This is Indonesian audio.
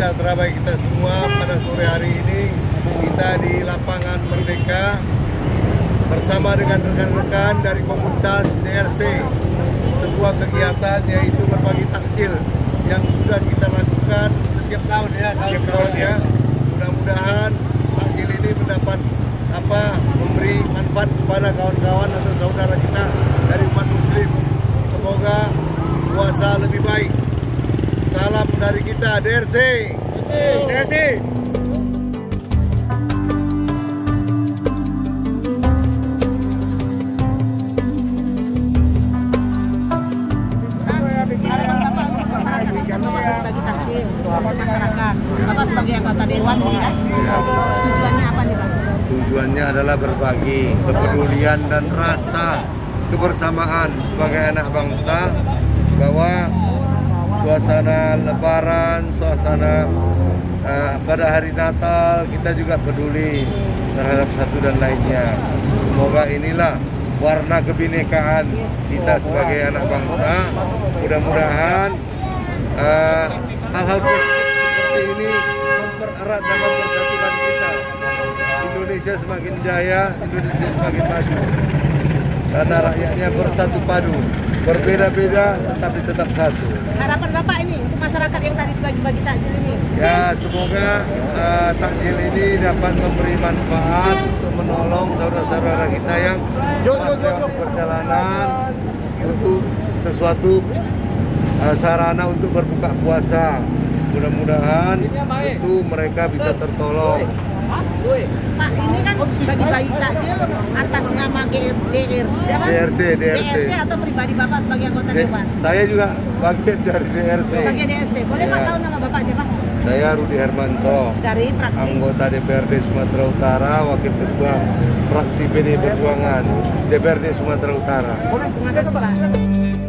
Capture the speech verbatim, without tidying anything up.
sejahtera bagi kita semua. Pada sore hari ini kita di lapangan Merdeka bersama dengan rekan-rekan dari komunitas D R C, sebuah kegiatan yaitu berbagi takjil yang sudah kita lakukan setiap tahun ya, setiap tahun ya. Mudah-mudahan takjil ini mendapat apa memberi manfaat kepada kawan-kawan atau saudara kita dari umat muslim. Semoga puasa lebih baik. Salam dari kita D R C. D R C. Bagi takjil untuk masyarakat. Bapak sebagai anggota dewan ya. Tujuannya apa nih Pak? Tujuannya adalah berbagi kepedulian dan rasa kebersamaan sebagai anak bangsa, bahwa suasana Lebaran, suasana uh, pada hari Natal kita juga peduli terhadap satu dan lainnya. Semoga inilah warna kebinekaan kita sebagai anak bangsa. Mudah-mudahan uh, hal-hal seperti ini mempererat dan mempersatukan kita. Indonesia semakin jaya, Indonesia semakin maju, karena rakyatnya bersatu padu, berbeda-beda tetapi tetap satu. Harapan Bapak ini untuk masyarakat yang tadi bagi-bagi takjil ini? Ya, semoga uh, takjil ini dapat memberi manfaat untuk menolong saudara-saudara kita yang masih perjalanan untuk sesuatu uh, sarana untuk berbuka puasa. Mudah-mudahan itu mereka bisa tertolong. Pak, ini kan bagi-bagi takjil atas nama D R C, D R C atau pribadi Bapak sebagai anggota D dewan? Saya juga bagian dari D R C. Sebagai D R C, boleh Pak Ya. tahu nama Bapak siapa? Saya Rudi Hermanto, Dari fraksi anggota D P R D Sumatera Utara, wakil ketua fraksi P D I Perjuangan D P R D Sumatera Utara. Terima kasih Pak.